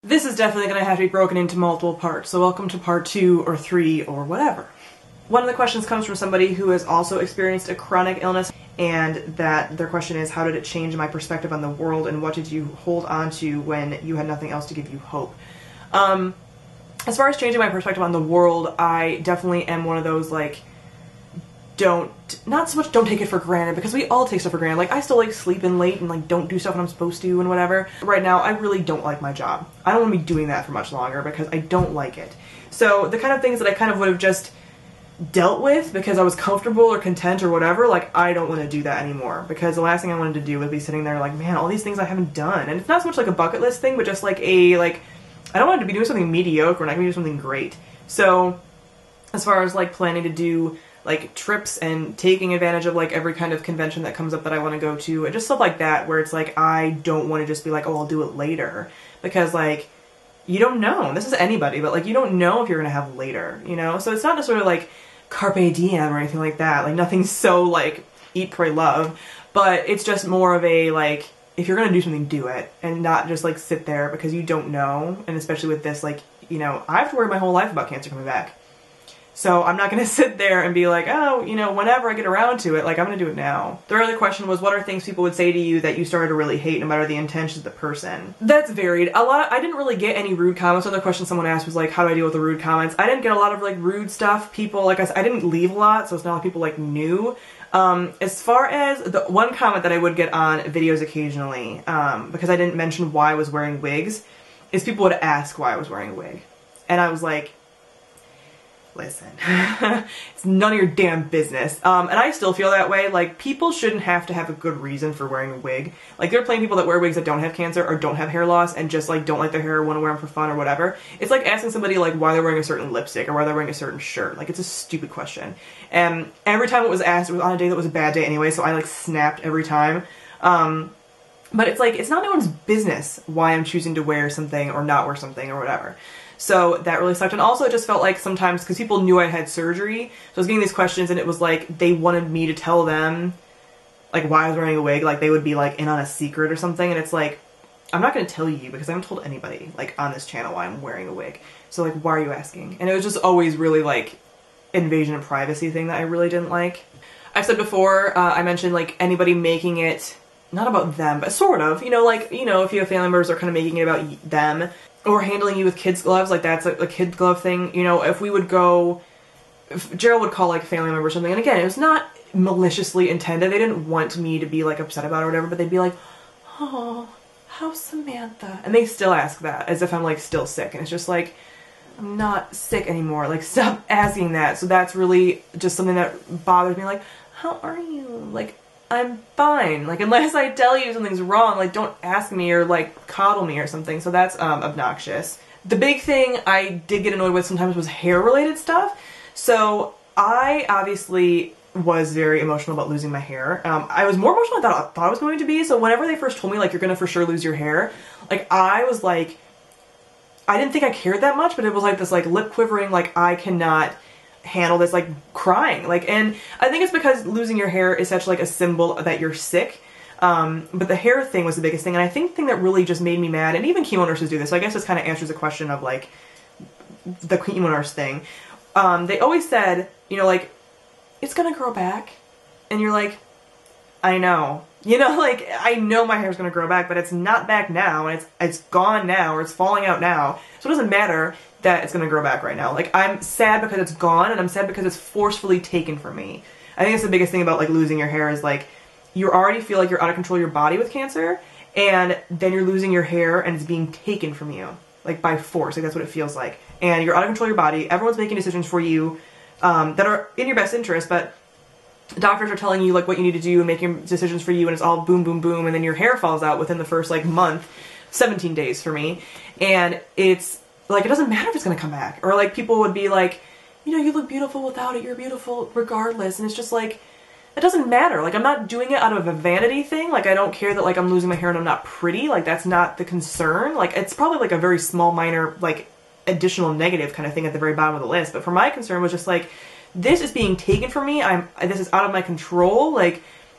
This is definitely going to have to be broken into multiple parts, so welcome to part 2 or 3 or whatever. One of the questions comes from somebody who has also experienced a chronic illness, and that their question is, how did it change my perspective on the world, and what did you hold on to when you had nothing else to give you hope? As far as changing my perspective on the world, I definitely am one of those, like, not so much don't take it for granted, because we all take stuff for granted. Like, I still like sleeping late and like don't do stuff when I'm supposed to and whatever. Right now, I really don't like my job. I don't want to be doing that for much longer because I don't like it. So the kind of things that I kind of would have just dealt with because I was comfortable or content or whatever, like, I don't want to do that anymore, because the last thing I wanted to do would be sitting there like, man, all these things I haven't done. And it's not so much like a bucket list thing, but just like I don't want to be doing something mediocre and I can do something great. So as far as like planning to do like trips and taking advantage of like every kind of convention that comes up that I want to go to, and just stuff like that, where it's like, I don't want to just be like, oh, I'll do it later, because like, you don't know. This is anybody, but like, you don't know if you're gonna have later, you know? So it's not just sort of like carpe diem or anything like that. Like, nothing's so like eat, pray, love, but it's just more of a like, if you're gonna do something, do it, and not just like sit there because you don't know. And especially with this, like, you know, I have to worry my whole life about cancer coming back. So I'm not going to sit there and be like, oh, you know, whenever I get around to it, like, I'm going to do it now. The other question was, what are things people would say to you that you started to really hate, no matter the intentions of the person? That's varied. I didn't really get any rude comments. Another question someone asked was like, how do I deal with the rude comments? I didn't get a lot of like rude stuff. People, like I said, I didn't leave a lot, so it's not like people like knew. As far as the one comment that I would get on videos occasionally, because I didn't mention why I was wearing wigs, is people would ask why I was wearing a wig. And I was like, listen, it's none of your damn business. And I still feel that way. Like, people shouldn't have to have a good reason for wearing a wig. Like, there are plenty of people that wear wigs that don't have cancer or don't have hair loss and just like don't like their hair or want to wear them for fun or whatever. It's like asking somebody like why they're wearing a certain lipstick or why they're wearing a certain shirt. Like, it's a stupid question. And every time it was asked, it was on a day that was a bad day anyway, so I like snapped every time. But it's like, it's not anyone's business why I'm choosing to wear something or not wear something or whatever. So that really sucked. And also it just felt like sometimes, because people knew I had surgery, so I was getting these questions and it was like they wanted me to tell them like why I was wearing a wig, like they would be like in on a secret or something, and it's like, I'm not going to tell you because I haven't told anybody like on this channel why I'm wearing a wig. So like, why are you asking? And it was just always really like invasion of privacy thing that I really didn't like. I've said before, I mentioned like anybody making it not about them, but sort of, you know, like, you know, if you have family members that are kind of making it about them, or handling you with kids' gloves, like that's a kid glove thing. You know, if we would go, if Gerald would call like a family member or something, and again, it was not maliciously intended. They didn't want me to be like upset about it or whatever, but they'd be like, oh, how's Samantha? And they still ask that as if I'm like still sick. And it's just like, I'm not sick anymore. Like, stop asking that. So that's really just something that bothers me. Like, how are you? Like, I'm fine. Like, unless I tell you something's wrong, like, don't ask me or, like, coddle me or something. So that's, obnoxious. The big thing I did get annoyed with sometimes was hair-related stuff. So I obviously was very emotional about losing my hair. I was more emotional than I thought I was going to be. So whenever they first told me, like, you're gonna for sure lose your hair, like, I was like, I didn't think I cared that much, but it was like this, like, lip quivering, like, I cannot handle this, like, crying. Like, and I think it's because losing your hair is such like a symbol that you're sick. But the hair thing was the biggest thing, and I think the thing that really just made me mad, and even chemo nurses do this, so I guess this kind of answers the question of like the chemo nurse thing. They always said, you know, like, it's gonna grow back, and you're like, I know, you know, like, I know my hair's gonna grow back, but it's not back now, and it's gone now, or it's falling out now, so it doesn't matter that it's gonna grow back right now. Like, I'm sad because it's gone, and I'm sad because it's forcefully taken from me. I think that's the biggest thing about like losing your hair is like, you already feel like you're out of control of your body with cancer, and then you're losing your hair and it's being taken from you, like by force. Like, that's what it feels like. And you're out of control of your body. Everyone's making decisions for you that are in your best interest, but doctors are telling you like what you need to do and making decisions for you, and it's all boom, boom, boom, and then your hair falls out within the first like month, 17 days for me, and it's like, it doesn't matter if it's gonna come back. Or like, people would be like, you know, you look beautiful without it, you're beautiful regardless, and it's just like, it doesn't matter. Like, I'm not doing it out of a vanity thing. Like, I don't care that like I'm losing my hair and I'm not pretty. Like, that's not the concern. Like, it's probably like a very small minor like additional negative kind of thing at the very bottom of the list, but for my concern was just like, this is being taken from me. This is out of my control. Like,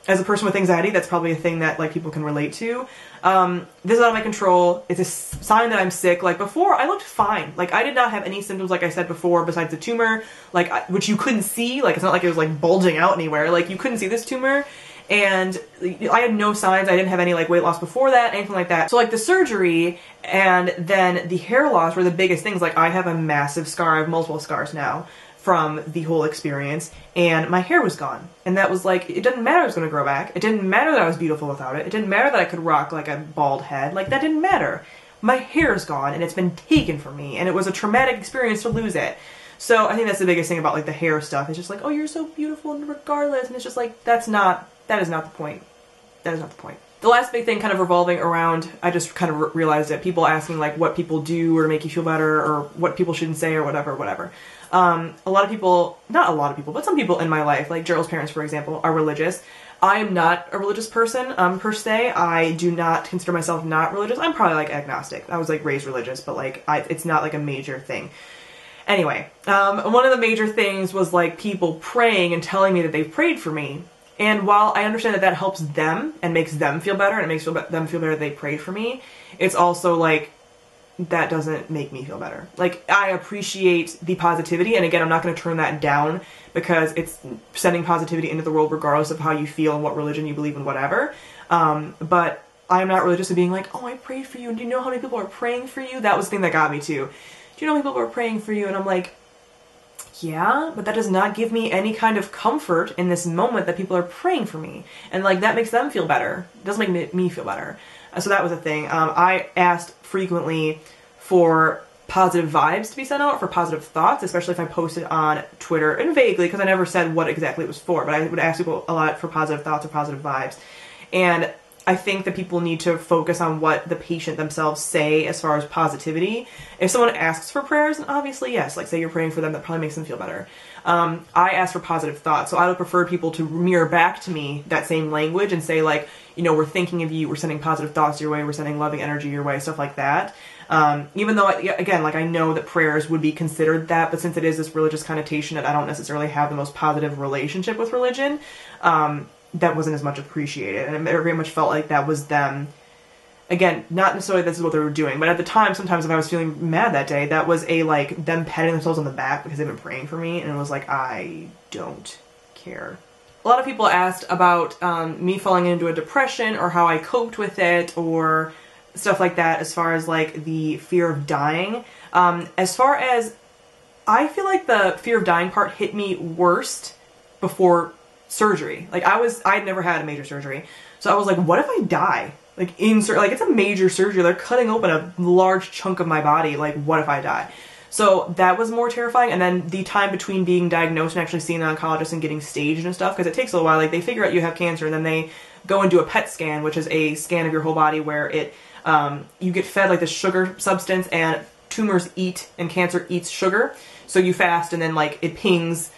as a person with anxiety, that's probably a thing that like people can relate to. This is out of my control. It's a sign that I'm sick. Like before, I looked fine. Like I did not have any symptoms, like I said before, besides the tumor, like which you couldn't see. Like it's not like it was like bulging out anywhere. Like you couldn't see this tumor. And I had no signs. I didn't have any like weight loss before that, anything like that. So like the surgery and then the hair loss were the biggest things. Like I have a massive scar. I have multiple scars now from the whole experience, and my hair was gone. And that was like, it didn't matter it was going to grow back. It didn't matter that I was beautiful without it. It didn't matter that I could rock like a bald head. Like that didn't matter. My hair's gone and it's been taken from me, and it was a traumatic experience to lose it. So I think that's the biggest thing about like the hair stuff. It's just like, oh, you're so beautiful and regardless. And it's just like, that is not the point. That is not the point. The last big thing kind of revolving around, I just kind of realized it, people asking like what people do or to make you feel better or what people shouldn't say or whatever. A lot of people, not a lot of people, but some people in my life, like Gerald's parents, for example, are religious. I am not a religious person, per se. I do not consider myself not religious. I'm probably like agnostic. I was like raised religious, but like it's not like a major thing. Anyway, one of the major things was like people praying and telling me that they've prayed for me. And while I understand that that helps them and makes them feel better and it makes them feel better that they prayed for me, it's also like, that doesn't make me feel better. Like, I appreciate the positivity, and again, I'm not going to turn that down because it's sending positivity into the world regardless of how you feel and what religion you believe in, whatever. But I'm not religious in being like, oh, I prayed for you, and do you know how many people are praying for you? That was the thing that got me too. Do you know how many people are praying for you? And I'm like, yeah, but that does not give me any kind of comfort in this moment that people are praying for me. And like, that makes them feel better. It doesn't make me feel better. So that was a thing. I asked frequently for positive vibes to be sent out, for positive thoughts, especially if I posted on Twitter, and vaguely, because I never said what exactly it was for, but I would ask people a lot for positive thoughts or positive vibes. And I think that people need to focus on what the patient themselves say as far as positivity. If someone asks for prayers, then obviously yes, like say you're praying for them, that probably makes them feel better. I ask for positive thoughts, so I would prefer people to mirror back to me that same language and say like, you know, we're thinking of you, we're sending positive thoughts your way, we're sending loving energy your way, stuff like that. Even though, again, like I know that prayers would be considered that, but since it is this religious connotation that I don't necessarily have the most positive relationship with religion, that wasn't as much appreciated, and it very much felt like that was them. Again, not necessarily this is what they were doing, but at the time, sometimes if I was feeling mad that day, that was a like them patting themselves on the back because they've been praying for me, and it was like, I don't care. A lot of people asked about me falling into a depression or how I coped with it or stuff like that as far as like the fear of dying. As far as, I feel like the fear of dying part hit me worst before surgery. Like I'd never had a major surgery. So I was like, what if I die? Like like it's a major surgery. They're cutting open a large chunk of my body. Like what if I die? So that was more terrifying. And then the time between being diagnosed and actually seeing an oncologist and getting staged and stuff, because it takes a little while. Like they figure out you have cancer and then they go and do a PET scan, which is a scan of your whole body where it, you get fed like this sugar substance, and tumors eat and cancer eats sugar. So you fast and then like it pings,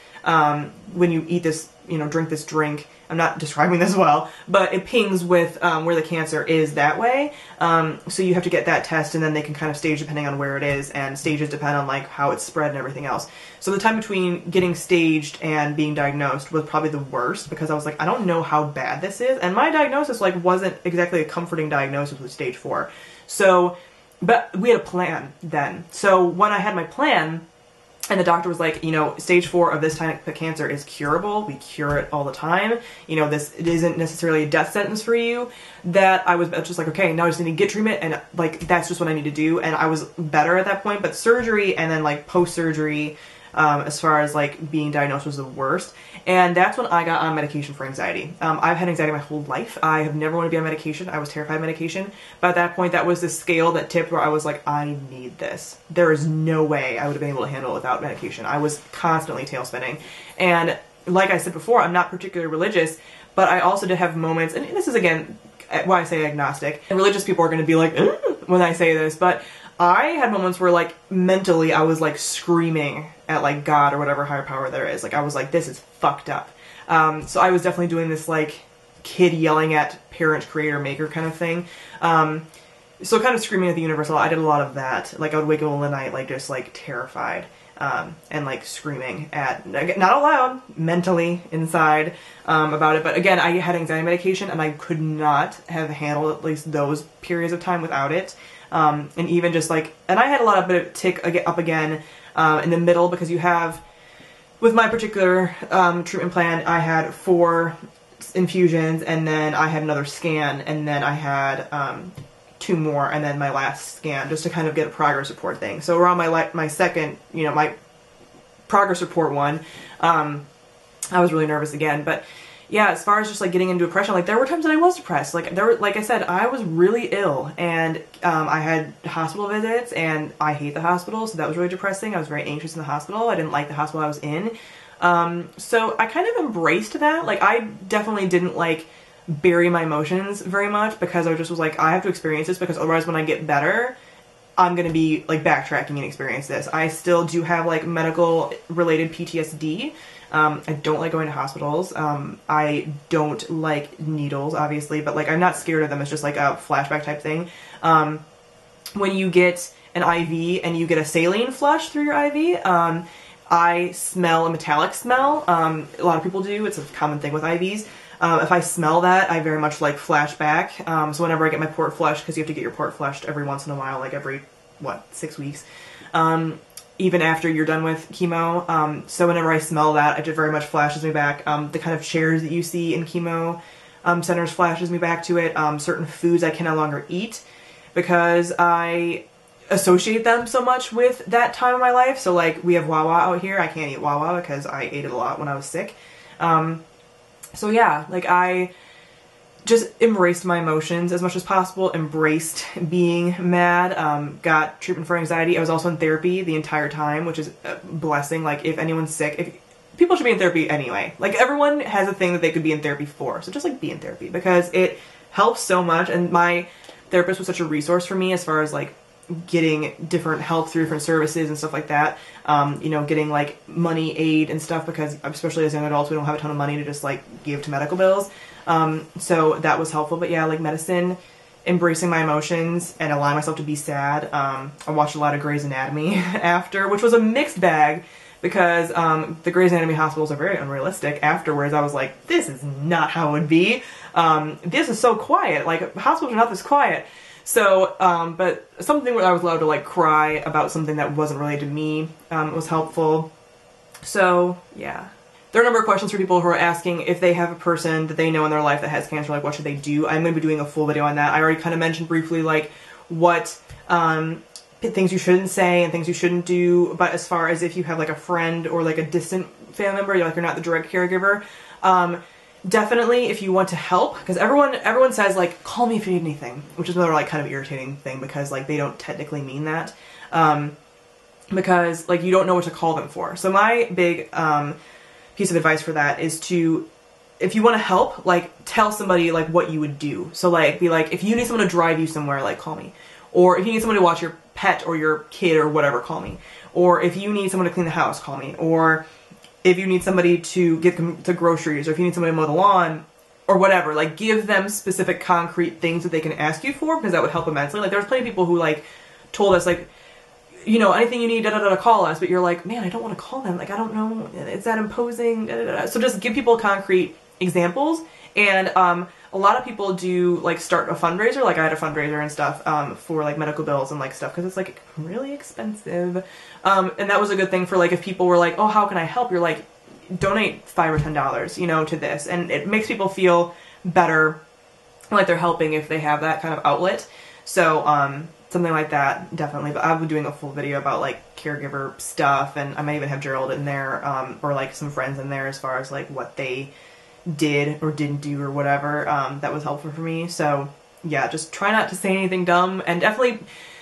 when you eat this, you know, drink this drink. I'm not describing this well, but it pings with where the cancer is that way. So you have to get that test, and then they can kind of stage depending on where it is, and stages depend on like how it's spread and everything else. So the time between getting staged and being diagnosed was probably the worst, because I was like, I don't know how bad this is, and my diagnosis like wasn't exactly a comforting diagnosis with stage 4. So, but we had a plan then. So when I had my plan, and the doctor was like, you know, stage 4 of this type of cancer is curable. We cure it all the time. You know, it isn't necessarily a death sentence for you. That I was just like, okay, now I just need to get treatment, and like, that's just what I need to do. And I was better at that point, but surgery and then like post-surgery, as far as like being diagnosed, was the worst. And that's when I got on medication for anxiety. I've had anxiety my whole life. I have never wanted to be on medication. I was terrified of medication. But at that point, that was the scale that tipped where I was like, I need this. There is no way I would have been able to handle it without medication. I was constantly tail spinning. And like I said before, I'm not particularly religious, but I also did have moments, and this is again why I say agnostic. And religious people are going to be like, when I say this, but I had moments where like mentally I was like screaming at like God or whatever higher power there is. Like I was like, this is fucked up. So I was definitely doing this like kid yelling at parent, creator, maker kind of thing. So kind of screaming at the universe a lot. I did a lot of that. Like I would wake up in the night like just like terrified. and like screaming at, not out loud, mentally inside, about it. But again, I had anxiety medication and I could not have handled at least those periods of time without it. And even just like, and I had a lot of bit of tick up again, in the middle, because you have, with my particular, treatment plan, I had 4 infusions, and then I had another scan, and then I had, 2 more, and then my last scan, just to kind of get a progress report thing. So around my second, you know, my progress report one, I was really nervous again. But yeah, as far as just like getting into depression, like there were times that I was depressed. Like like I said, I was really ill, and I had hospital visits, and I hate the hospital, so that was really depressing. I was very anxious in the hospital. I didn't like the hospital I was in. So I kind of embraced that. Like I definitely didn't like bury my emotions very much, because I just was like, I have to experience this, because otherwise when I get better, I'm gonna be like backtracking and experience this. I still do have like medical related PTSD. I don't like going to hospitals. I don't like needles, obviously, but like I'm not scared of them. It's just like a flashback type thing. When you get an IV and you get a saline flush through your IV, I smell a metallic smell. A lot of people do. It's a common thing with IVs. If I smell that, I very much like flashback. So whenever I get my port flushed, because you have to get your port flushed every once in a while, like every, 6 weeks, even after you're done with chemo. So whenever I smell that, it just very much flashes me back. The kind of chairs that you see in chemo centers flashes me back to it. Certain foods I can no longer eat, because I associate them so much with that time of my life. So like we have Wawa out here. I can't eat Wawa because I ate it a lot when I was sick. So yeah, like I just embraced my emotions as much as possible, embraced being mad, got treatment for anxiety. I was also in therapy the entire time, which is a blessing. Like if anyone's sick, people should be in therapy anyway. Like everyone has a thing that they could be in therapy for. So just like be in therapy, because it helps so much. And my therapist was such a resource for me as far as like getting different help through different services and stuff like that. You know, getting like money aid and stuff, because especially as young adults, we don't have a ton of money to just like give to medical bills. So that was helpful. But yeah, like medicine, embracing my emotions and allowing myself to be sad. I watched a lot of Grey's Anatomy after, which was a mixed bag, because the Grey's Anatomy hospitals are very unrealistic. Afterwards, I was like, this is not how it would be. This is so quiet. Like hospitals are not this quiet. So, but something where I was allowed to like cry about something that wasn't related to me, was helpful. So yeah. There are a number of questions for people who are asking if they have a person that they know in their life that has cancer, like what should they do? I'm going to be doing a full video on that. I already kind of mentioned briefly like what things you shouldn't say and things you shouldn't do, but as far as if you have like a friend or like a distant family member, you're not the direct caregiver, definitely if you want to help, because everyone says like, call me if you need anything, which is another like kind of irritating thing, because like they don't technically mean that, because like you don't know what to call them for. So my big piece of advice for that is to, if you want to help, like tell somebody like what you would do. So like be like, if you need someone to drive you somewhere, like call me. Or if you need someone to watch your pet or your kid or whatever, call me. Or if you need someone to clean the house, call me. Or if you need somebody to get them to groceries, or if you need somebody to mow the lawn, or whatever, like give them specific concrete things that they can ask you for, because that would help immensely. Like there's plenty of people who like told us like, you know, anything you need, call us, but you're like, man, I don't want to call them. Like, I don't know, it's that imposing, So just give people concrete examples. And a lot of people do like start a fundraiser. Like I had a fundraiser and stuff for like medical bills and like stuff, because it's like really expensive. And that was a good thing for like if people were like, oh, how can I help? You're like, donate $5 or $10, you know, to this. And it makes people feel better, like they're helping if they have that kind of outlet. So something like that, definitely. But I'll be doing a full video about like caregiver stuff, and I might even have Gerald in there, or like some friends in there, as far as like what they did or didn't do or whatever, that was helpful for me. So yeah, just try not to say anything dumb, and definitely,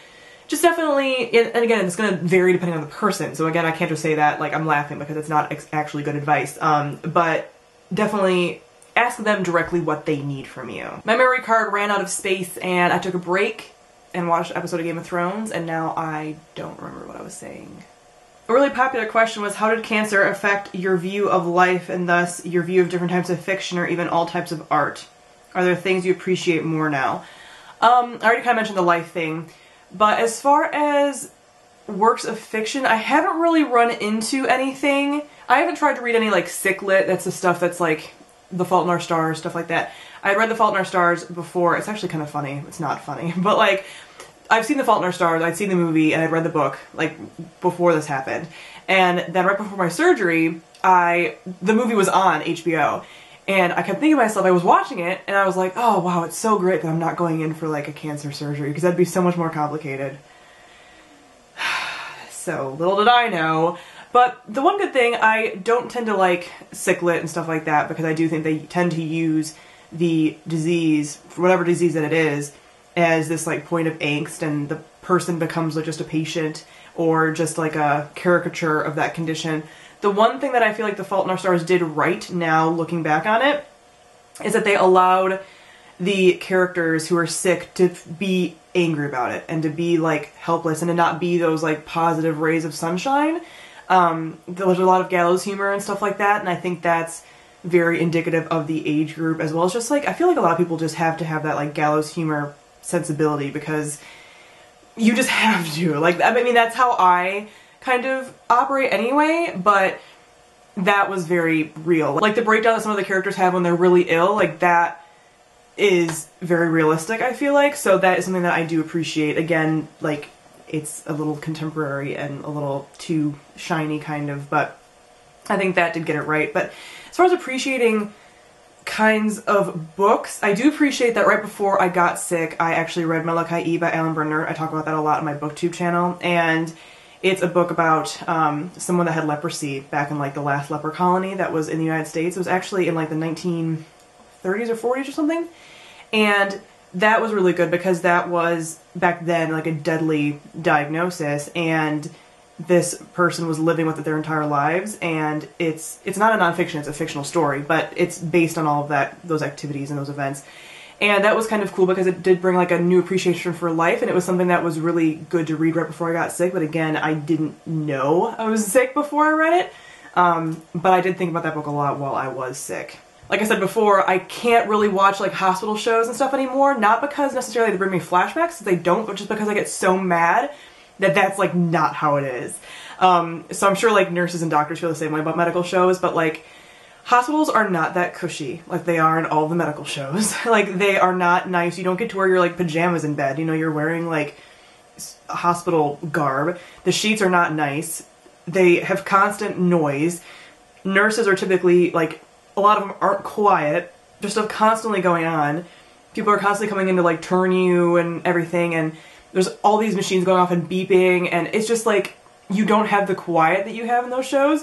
and again, it's going to vary depending on the person. So again, I can't just say that like I'm laughing, because it's not actually good advice. But definitely ask them directly what they need from you. My memory card ran out of space, and I took a break and watched an episode of Game of Thrones, and now I don't remember what I was saying. A really popular question was, how did cancer affect your view of life, and thus your view of different types of fiction or even all types of art? Are there things you appreciate more now? I already kind of mentioned the life thing, but as far as works of fiction, I haven't really run into anything. I haven't tried to read any like sick lit. That's the stuff that's like The Fault in Our Stars, stuff like that. I read The Fault in Our Stars before. It's actually kind of funny. It's not funny, but like I've seen The Fault in Our Stars, I'd seen the movie, and I'd read the book like before this happened. And then right before my surgery, the movie was on HBO. And I kept thinking to myself, I was watching it, and I was like, oh wow, it's so great that I'm not going in for like a cancer surgery, because that'd be so much more complicated. So little did I know. But the one good thing, I don't tend to like sick lit and stuff like that, because I do think they tend to use the disease, whatever disease that it is, as this like point of angst, and the person becomes like just a patient or just like a caricature of that condition. The one thing that I feel like The Fault in Our Stars did right now, looking back on it, is that they allowed the characters who are sick to be angry about it and to be like helpless and to not be those like positive rays of sunshine. There's a lot of gallows humor and stuff like that, and I think that's very indicative of the age group, as well as just like, I feel like a lot of people just have to have that like gallows humor sensibility, because you just have to. Like, I mean, that's how I kind of operate anyway, but that was very real. Like the breakdown that some of the characters have when they're really ill, like that is very realistic, I feel like. So that is something that I do appreciate. Again, like it's a little contemporary and a little too shiny kind of, but I think that did get it right. But as far as appreciating kinds of books, I do appreciate that right before I got sick, I actually read Malachi by Alan Brenner. I talk about that a lot on my booktube channel, and it's a book about someone that had leprosy back in like the last leper colony that was in the United States. It was actually in like the 1930s or 40s or something. And that was really good, because that was back then like a deadly diagnosis, and this person was living with it their entire lives. And it's not a nonfiction, it's a fictional story, but it's based on all of those activities and those events. And that was kind of cool, because it did bring like a new appreciation for life, and it was something that was really good to read right before I got sick. But again, I didn't know I was sick before I read it, but I did think about that book a lot while I was sick. Like I said before, I can't really watch like hospital shows and stuff anymore, not because necessarily they bring me flashbacks, they don't, but just because I get so mad that that's like not how it is. So I'm sure like nurses and doctors feel the same way about medical shows, but like hospitals are not that cushy like they are in all the medical shows. Like they are not nice. You don't get to wear your like pajamas in bed. You know, you're wearing like hospital garb. The sheets are not nice. They have constant noise. Nurses are typically like, a lot of them aren't quiet. There's stuff constantly going on. People are constantly coming in to like turn you and everything, and there's all these machines going off and beeping, and it's just like you don't have the quiet that you have in those shows.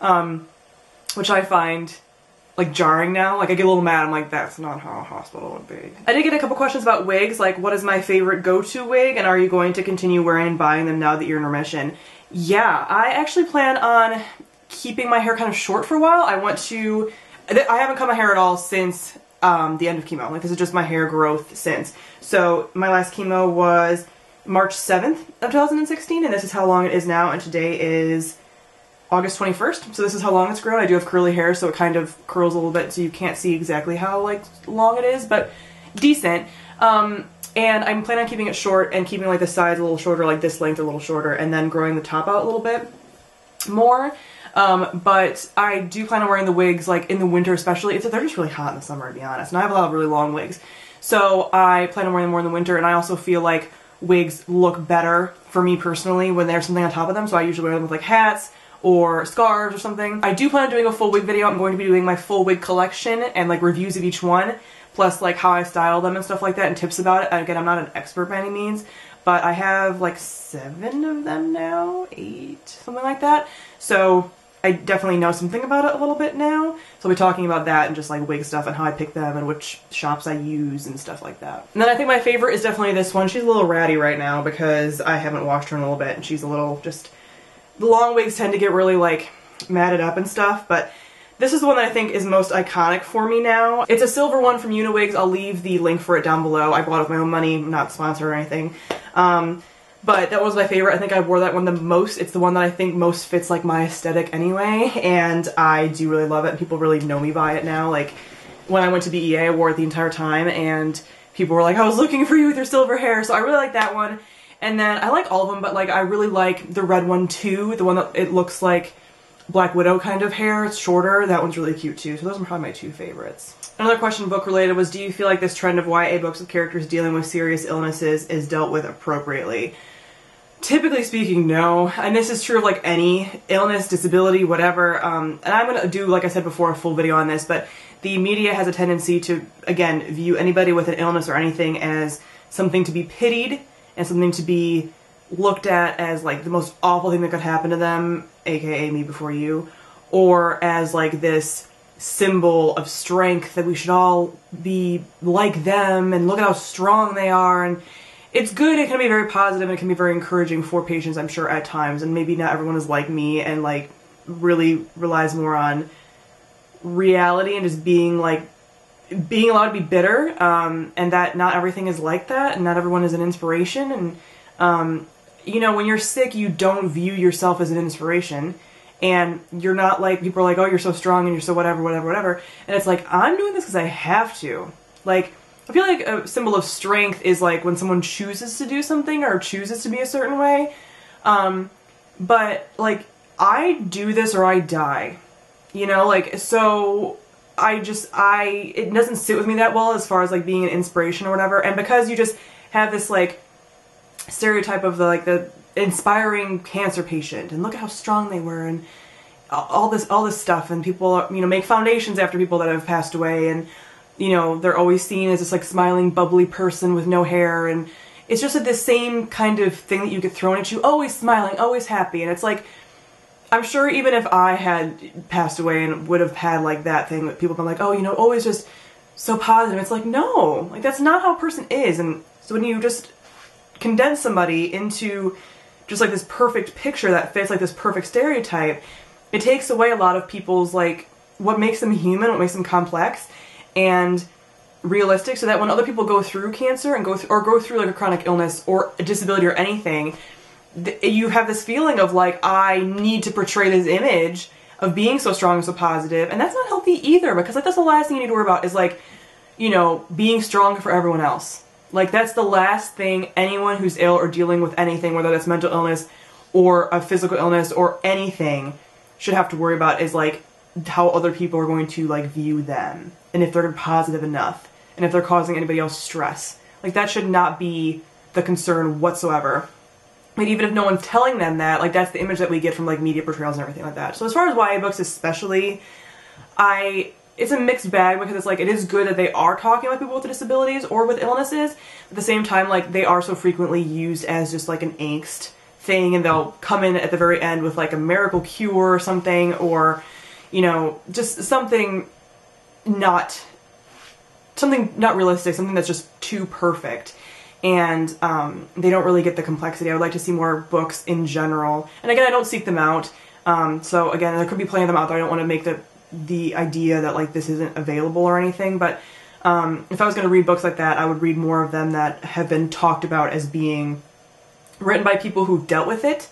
Which I find like jarring now. Like I get a little mad. I'm like, that's not how a hospital would be. I did get a couple questions about wigs, like what is my favorite go-to wig, and are you going to continue wearing and buying them now that you're in remission? Yeah, I actually plan on keeping my hair kind of short for a while. I haven't cut my hair at all since the end of chemo. Like this is just my hair growth since. So my last chemo was March 7th of 2016, and this is how long it is now, and today is August 21st, so this is how long it's grown. I do have curly hair, so it kind of curls a little bit, so you can't see exactly how like long it is, but decent. And I'm planning on keeping it short and keeping like the sides a little shorter, like this length a little shorter, and then growing the top out a little bit more. But I do plan on wearing the wigs like in the winter especially. They're just really hot in the summer, to be honest, and I have a lot of really long wigs. So I plan on wearing them more in the winter, and I also feel like wigs look better for me personally when there's something on top of them, so I usually wear them with like hats or scarves or something. I do plan on doing a full wig video. I'm going to be doing my full wig collection and like reviews of each one, plus like how I style them and stuff like that and tips about it. Again, I'm not an expert by any means, but I have like 7 of them now, 8, something like that. So I definitely know something about it a little bit now. So I'll be talking about that and just like wig stuff and how I pick them and which shops I use and stuff like that. And then I think my favorite is definitely this one. She's a little ratty right now because I haven't washed her in a little bit, and she's a little just... The long wigs tend to get really like matted up and stuff, but this is the one that I think is most iconic for me now. It's a silver one from Uniwigs. I'll leave the link for it down below. I bought it with my own money, not sponsored or anything. But that was my favorite. I think I wore that one the most. It's the one that I think most fits like my aesthetic anyway, and I do really love it, and people really know me by it now. Like when I went to BEA, I wore it the entire time, and people were like, I was looking for you with your silver hair, so I really like that one. And then I like all of them, but like I really like the red one too, the one that it looks like Black Widow kind of hair. It's shorter. That one's really cute too. So those are probably my 2 favorites. Another question book related was, do you feel like this trend of YA books with characters dealing with serious illnesses is dealt with appropriately? Typically speaking, no. And this is true of like any illness, disability, whatever. And I'm going to do, like I said before, a full video on this, but the media has a tendency to, again, view anybody with an illness or anything as something to be pitied and something to be looked at as like the most awful thing that could happen to them, aka me before you, or as like this symbol of strength that we should all be like them and look at how strong they are. And it's good, it can be very positive, and it can be very encouraging for patients, I'm sure, at times, and maybe not everyone is like me and like really relies more on reality and just being like being allowed to be bitter, and that not everything is like that and not everyone is an inspiration. And you know, when you're sick, you don't view yourself as an inspiration. And you're not like, people are like, oh, you're so strong and you're so whatever, whatever, whatever. And it's like, I'm doing this because I have to. Like, I feel like a symbol of strength is like when someone chooses to do something or chooses to be a certain way. But like, I do this or I die. You know, like, so it doesn't sit with me that well as far as like being an inspiration or whatever. And because you just have this like stereotype of the inspiring cancer patient and look at how strong they were and all this stuff, and people, you know, make foundations after people that have passed away, and you know, they're always seen as this like smiling bubbly person with no hair, and it's just like this same kind of thing that you get thrown at you, always smiling, always happy. And it's like, I'm sure even if I had passed away and would have had like that thing that people have been like, oh, you know, always just so positive, it's like, no, like that's not how a person is. And so when you just condense somebody into just like this perfect picture that fits like this perfect stereotype, it takes away a lot of people's like what makes them human, what makes them complex and realistic, so that when other people go through cancer and go through like a chronic illness or a disability or anything, you have this feeling of like, I need to portray this image of being so strong and so positive, and that's not healthy either, because like that's the last thing you need to worry about is like, you know, being strong for everyone else. Like, that's the last thing anyone who's ill or dealing with anything, whether that's mental illness or a physical illness or anything, should have to worry about is, like, how other people are going to, like, view them. And if they're positive enough. And if they're causing anybody else stress. Like, that should not be the concern whatsoever. Like, even if no one's telling them that, like, that's the image that we get from, like, media portrayals and everything like that. So as far as YA books especially, it's a mixed bag, because it's like, it is good that they are talking about people with disabilities or with illnesses. At the same time, like, they are so frequently used as just like an angst thing, and they'll come in at the very end with like a miracle cure or something, or, you know, just something not realistic, something that's just too perfect. And they don't really get the complexity. I would like to see more books in general. And again, I don't seek them out. So again, there could be plenty of them out there. I don't want to make the idea that like this isn't available or anything, but if I was going to read books like that, I would read more of them that have been talked about as being written by people who've dealt with it,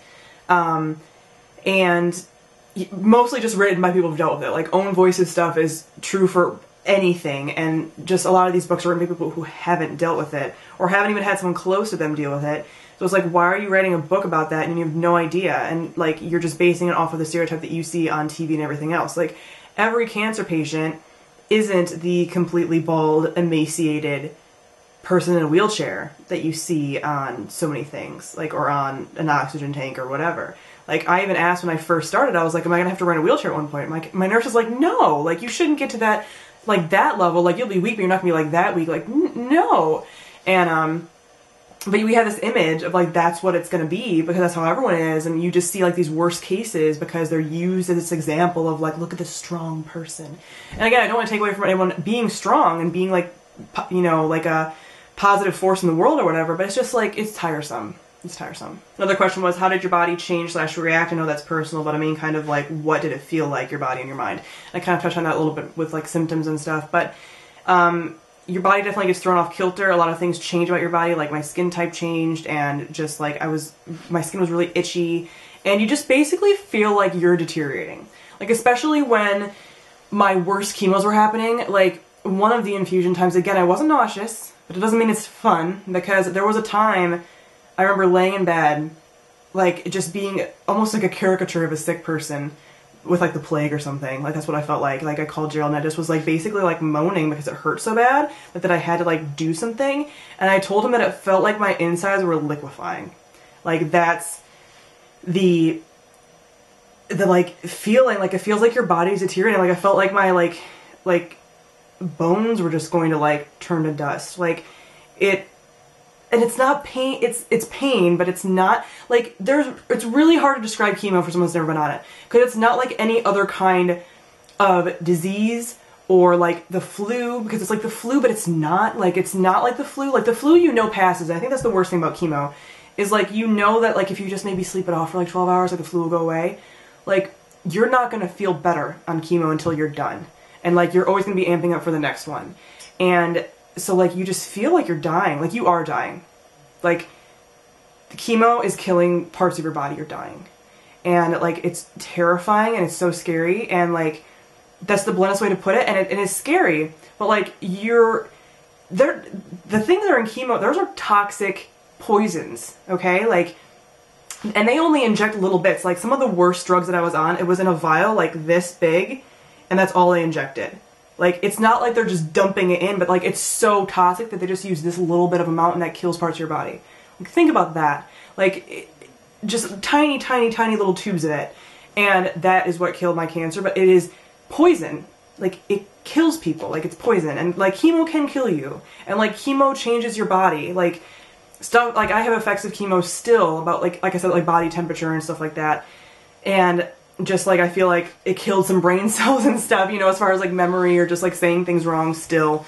and mostly just written by people who've dealt with it. Like, Own Voices stuff is true for anything, and just a lot of these books are written by people who haven't dealt with it, or haven't even had someone close to them deal with it. So it's like, why are you writing a book about that and you have no idea, and like, you're just basing it off of the stereotype that you see on TV and everything else. Like, every cancer patient isn't the completely bald, emaciated person in a wheelchair that you see on so many things, like, or on an oxygen tank or whatever. Like, I even asked when I first started, I was like, am I gonna have to run a wheelchair at one point? My nurse was like, no, like, you shouldn't get to that, like, that level, like, you'll be weak, but you're not gonna be like that weak, like, no. And, but we have this image of like, that's what it's gonna be, because that's how everyone is, and you just see like these worst cases because they're used as this example of like, look at this strong person. And again, I don't want to take away from anyone being strong and being like, you know, like a positive force in the world or whatever, but it's just like, it's tiresome. It's tiresome. Another question was, how did your body change / react? I know that's personal, but I mean kind of like, what did it feel like, your body and your mind? I kind of touched on that a little bit with like symptoms and stuff, but your body definitely gets thrown off kilter. A lot of things change about your body, like my skin type changed, and just like my skin was really itchy, and you just basically feel like you're deteriorating. Like, especially when my worst chemos were happening, like one of the infusion times, again, I wasn't nauseous, but it doesn't mean it's fun, because there was a time I remember laying in bed, like, just being almost like a caricature of a sick person with, like, the plague or something. Like, that's what I felt like. Like, I called Gerald and I just was, like, basically, like, moaning because it hurt so bad that I had to, like, do something. And I told him that it felt like my insides were liquefying. Like, that's the like, feeling. Like, it feels like your body's deteriorating. Like, I felt like my, like, bones were just going to, like, turn to dust. Like, and it's not pain, it's pain, but it's not, like, it's really hard to describe chemo for someone who's never been on it. Because it's not like any other kind of disease or, like, the flu, because it's like the flu, but it's not like the flu. Like, the flu, you know, passes. And I think that's the worst thing about chemo, is, like, you know that, like, if you just maybe sleep it off for, like, 12 hours, like, the flu will go away. Like, you're not going to feel better on chemo until you're done. And, like, you're always going to be amping up for the next one. And so, like, you just feel like you're dying. Like, you are dying. Like, the chemo is killing parts of your body. You're dying. And, like, it's terrifying and it's so scary. And, like, that's the bluntest way to put it. And it is scary. But, like, the things that are in chemo, those are toxic poisons, okay? Like, and they only inject little bits. Like, some of the worst drugs that I was on, it was in a vial, like, this big, and that's all they injected. Like, it's not like they're just dumping it in, but, like, it's so toxic that they just use this little bit of amount and that kills parts of your body. Like, think about that. Like, just tiny, tiny, tiny little tubes of it. And that is what killed my cancer, but it is poison. Like, it kills people. Like, it's poison. And, like, chemo can kill you. And, like, chemo changes your body. Like, stuff, like, I have effects of chemo still about, like I said, like, body temperature and stuff like that. And just, like, I feel like it killed some brain cells and stuff, you know, as far as, like, memory or just, like, saying things wrong still.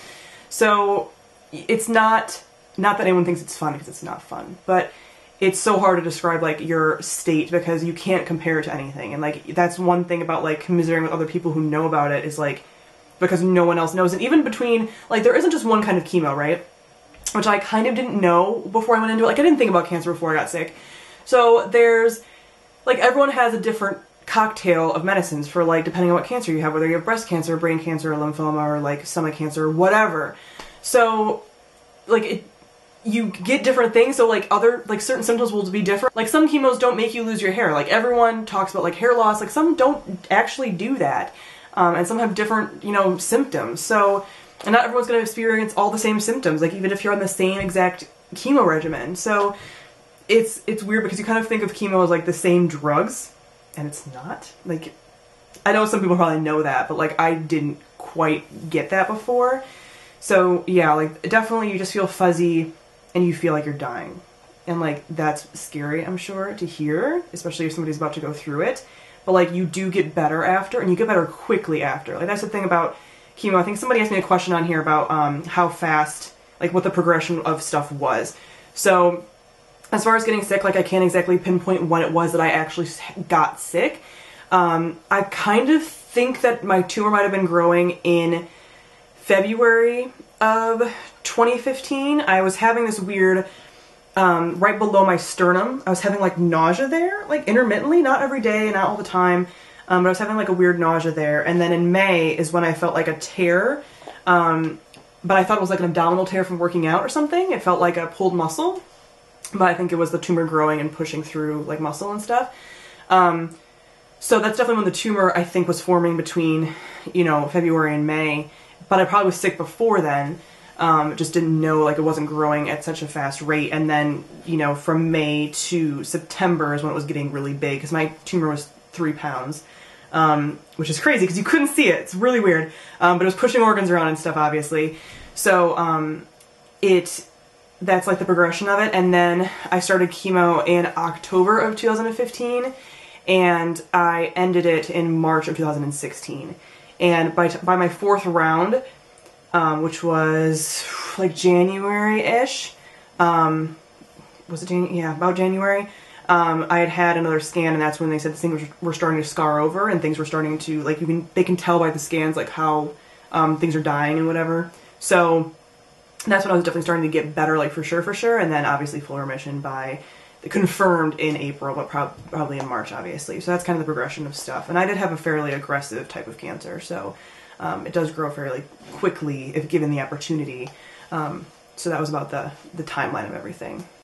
So, it's not that anyone thinks it's fun, because it's not fun, but it's so hard to describe, like, your state, because you can't compare it to anything. And, like, that's one thing about, like, commiserating with other people who know about it, is, like, because no one else knows. And even between, like, there isn't just one kind of chemo, right? Which I kind of didn't know before I went into it. Like, I didn't think about cancer before I got sick. So there's, like, everyone has a different cocktail of medicines for, like, depending on what cancer you have, whether you have breast cancer, brain cancer, or lymphoma, or, like, stomach cancer, or whatever. So, like, you get different things, so, like, certain symptoms will be different. Like, some chemos don't make you lose your hair. Like, everyone talks about, like, hair loss. Like, some don't actually do that. And some have different, you know, symptoms. So, and not everyone's going to experience all the same symptoms, like, even if you're on the same exact chemo regimen. So, it's weird, because you kind of think of chemo as, like, the same drugs, and it's not. Like, I know some people probably know that, but, like, I didn't quite get that before. So, yeah, like, definitely you just feel fuzzy, and you feel like you're dying. And, like, that's scary, I'm sure, to hear, especially if somebody's about to go through it. But, like, you do get better after, and you get better quickly after. Like, that's the thing about chemo. I think somebody asked me a question on here about how fast, like, what the progression of stuff was. So, as far as getting sick, like, I can't exactly pinpoint when it was that I actually got sick. I kind of think that my tumor might have been growing in February of 2015. I was having this weird, right below my sternum, I was having, like, nausea there, like, intermittently, not every day, not all the time, but I was having, like, a weird nausea there. And then in May is when I felt like a tear, but I thought it was, like, an abdominal tear from working out or something. It felt like a pulled muscle, but I think it was the tumor growing and pushing through, like, muscle and stuff. So that's definitely when the tumor, I think, was forming between, you know, February and May. But I probably was sick before then. Just didn't know, like, it wasn't growing at such a fast rate. And then, you know, from May to September is when it was getting really big, because my tumor was 3 pounds, which is crazy because you couldn't see it. It's really weird. But it was pushing organs around and stuff, obviously. So that's, like, the progression of it. And then I started chemo in October of 2015, and I ended it in March of 2016. And by my 4th round, which was, like, January-ish, was it January? Yeah, about January, I had another scan, and that's when they said things were starting to scar over, and things were starting to, like, they can tell by the scans, like, how things are dying and whatever. So that's when I was definitely starting to get better, like, for sure, and then obviously full remission confirmed in April, but probably in March, obviously. So that's kind of the progression of stuff. And I did have a fairly aggressive type of cancer, so it does grow fairly quickly if given the opportunity. So that was about the timeline of everything.